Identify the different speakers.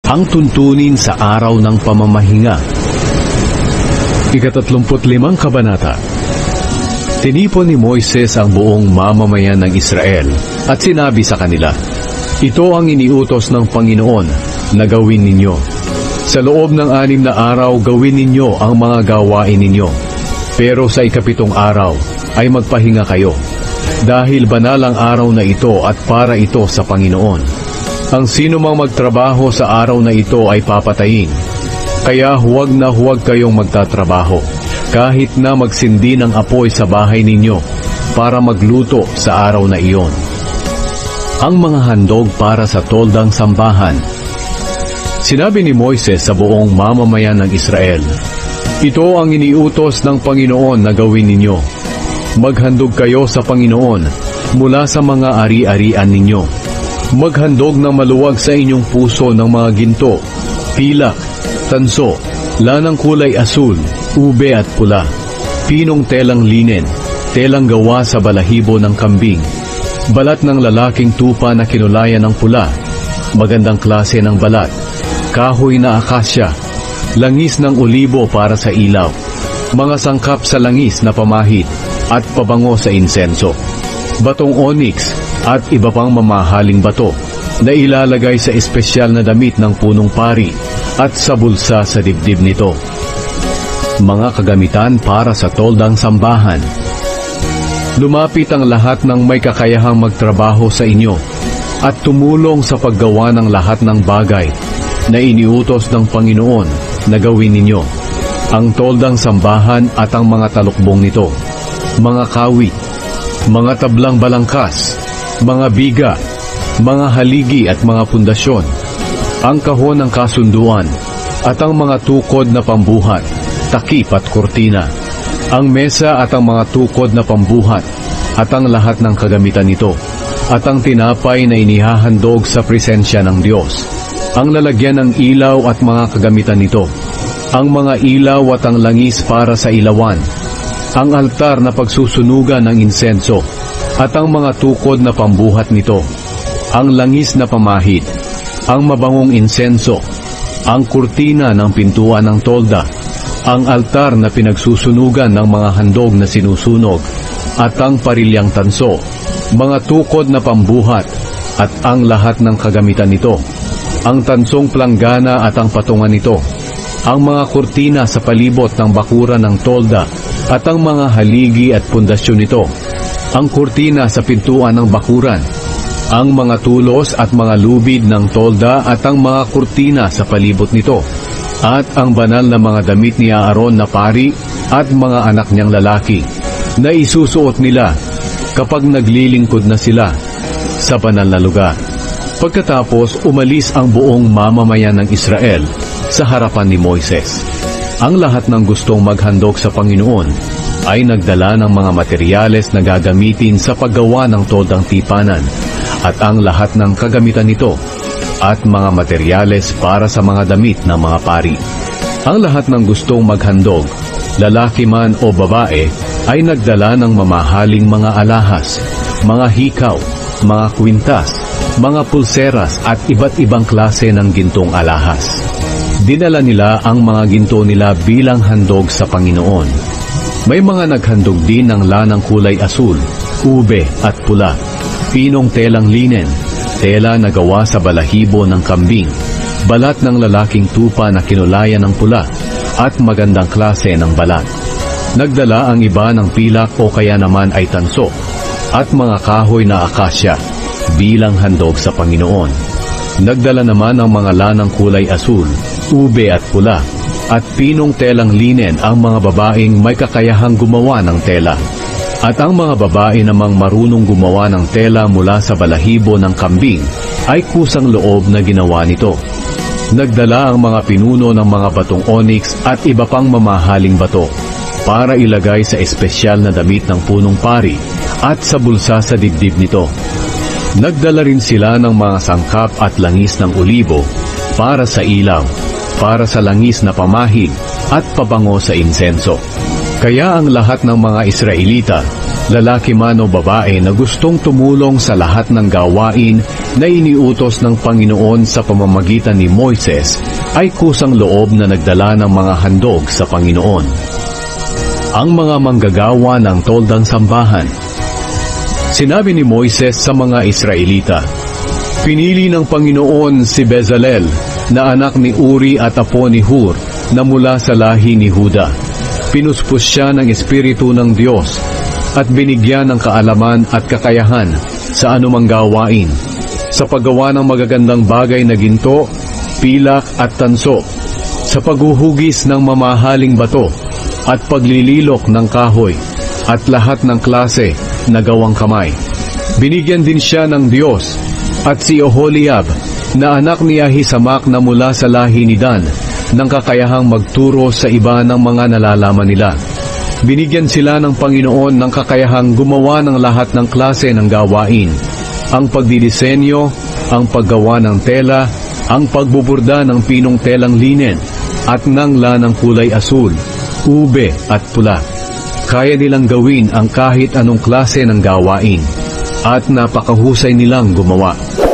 Speaker 1: Ang tuntunin sa araw ng pamamahinga. 35 Kabanata. Tinipon ni Moises ang buong mamamayan ng Israel at sinabi sa kanila, "Ito ang iniutos ng Panginoon na gawin ninyo. Sa loob ng 6 na araw gawin ninyo ang mga gawain ninyo. Pero sa 7 araw ay magpahinga kayo, dahil banal ang araw na ito at para ito sa Panginoon. Ang sino mang magtrabaho sa araw na ito ay papatayin. Kaya huwag na huwag kayong magtatrabaho, kahit na magsindi ng apoy sa bahay ninyo para magluto sa araw na iyon." Ang mga handog para sa toldang sambahan. Sinabi ni Moises sa buong mamamayan ng Israel, "Ito ang iniutos ng Panginoon na gawin ninyo. Maghandog kayo sa Panginoon mula sa mga ari-arian ninyo. Maghandog ng maluwag sa inyong puso ng mga ginto, pilak, tanso, lanang kulay asul, ube at pula, pinong telang linen, telang gawa sa balahibo ng kambing, balat ng lalaking tupa na kinulayan ng pula, magandang klase ng balat, kahoy na akasya, langis ng olibo para sa ilaw, mga sangkap sa langis na pamahid at pabango sa insenso, batong onyx at iba pang mamahaling bato na ilalagay sa espesyal na damit ng punong pari at sa bulsa sa dibdib nito. Mga kagamitan para sa toldang sambahan. Lumapit ang lahat ng may kakayahang magtrabaho sa inyo at tumulong sa paggawa ng lahat ng bagay na iniutos ng Panginoon na gawin ninyo. Ang toldang sambahan at ang mga talukbong nito, mga kawit, mga tablang balangkas, mga biga, mga haligi at mga pundasyon, ang kahon ng kasunduan, at ang mga tukod na pambuhat, takip at kurtina, ang mesa at ang mga tukod na pambuhat, at ang lahat ng kagamitan nito, at ang tinapay na inihahandog sa presensya ng Diyos, ang lalagyan ng ilaw at mga kagamitan nito, ang mga ilaw at ang langis para sa ilawan, ang altar na pagsusunugan ng insenso, at ang mga tukod na pambuhat nito, ang langis na pamahid, ang mabangong insenso, ang kurtina ng pintuan ng tolda, ang altar na pinagsusunugan ng mga handog na sinusunog, at ang parilyang tanso, mga tukod na pambuhat, at ang lahat ng kagamitan nito, ang tansong planggana at ang patungan nito, ang mga kurtina sa palibot ng bakuran ng tolda, at ang mga haligi at pundasyon nito, ang kurtina sa pintuan ng bakuran, ang mga tulos at mga lubid ng tolda at ang mga kurtina sa palibot nito, at ang banal na mga damit ni Aaron na pari at mga anak niyang lalaki na isusuot nila kapag naglilingkod na sila sa banal na lugar. Pagkatapos umalis ang buong mamamayan ng Israel sa harapan ni Moises. Ang lahat ng gustong maghandog sa Panginoon ay nagdala ng mga materyales na gagamitin sa paggawa ng toldang tipanan at ang lahat ng kagamitan nito at mga materyales para sa mga damit ng mga pari. Ang lahat ng gustong maghandog, lalaki man o babae, ay nagdala ng mamahaling mga alahas, mga hikaw, mga kwintas, mga pulseras at iba't ibang klase ng gintong alahas. Dinala nila ang mga ginto nila bilang handog sa Panginoon. May mga naghandog din ng lanang kulay asul, ube at pula, pinong telang linen, tela na gawa sa balahibo ng kambing, balat ng lalaking tupa na kinulayan ng pula, at magandang klase ng balat. Nagdala ang iba ng pilak o kaya naman ay tanso, at mga kahoy na akasya, bilang handog sa Panginoon. Nagdala naman ang mga lanang kulay asul, ube at pula, at pinong telang linen ang mga babaeng may kakayahang gumawa ng tela. At ang mga babae namang marunong gumawa ng tela mula sa balahibo ng kambing ay kusang loob na ginawa nito. Nagdala ang mga pinuno ng mga batong onyx at iba pang mamahaling bato para ilagay sa espesyal na damit ng punong pari at sa bulsa sa dibdib nito. Nagdala rin sila ng mga sangkap at langis ng olibo para sa ilaw, para sa langis na pamahid at pabango sa insenso. Kaya ang lahat ng mga Israelita lalaki man o babae na gustong tumulong sa lahat ng gawain na iniutos ng Panginoon sa pamamagitan ni Moises ay kusang loob na nagdala ng mga handog sa Panginoon. Ang mga manggagawa ng toldang sambahan. Sinabi ni Moises sa mga Israelita, "Pinili ng Panginoon si Bezalel na anak ni Uri at apo ni Hur na mula sa lahi ni Huda. Pinuspos siya ng Espiritu ng Diyos at binigyan ng kaalaman at kakayahan sa anumang gawain, sa paggawa ng magagandang bagay na ginto, pilak at tanso, sa paghuhugis ng mamahaling bato at paglililok ng kahoy at lahat ng klase na gawang kamay. Binigyan din siya ng Diyos at si Oholiab na anak ni Ahisamak na mula sa lahi ni Dan ng kakayahang magturo sa iba ng mga nalalaman nila. Binigyan sila ng Panginoon ng kakayahang gumawa ng lahat ng klase ng gawain, ang pagdidisenyo, ang paggawa ng tela, ang pagbuburda ng pinong telang linen at ng lanang kulay asul, ube at pula. Kaya nilang gawin ang kahit anong klase ng gawain at napakahusay nilang gumawa.